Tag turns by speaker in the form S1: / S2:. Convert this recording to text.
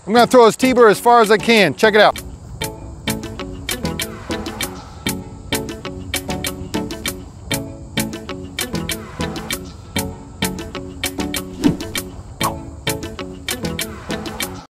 S1: I'm gonna throw this Teebird as far as I can. Check it out.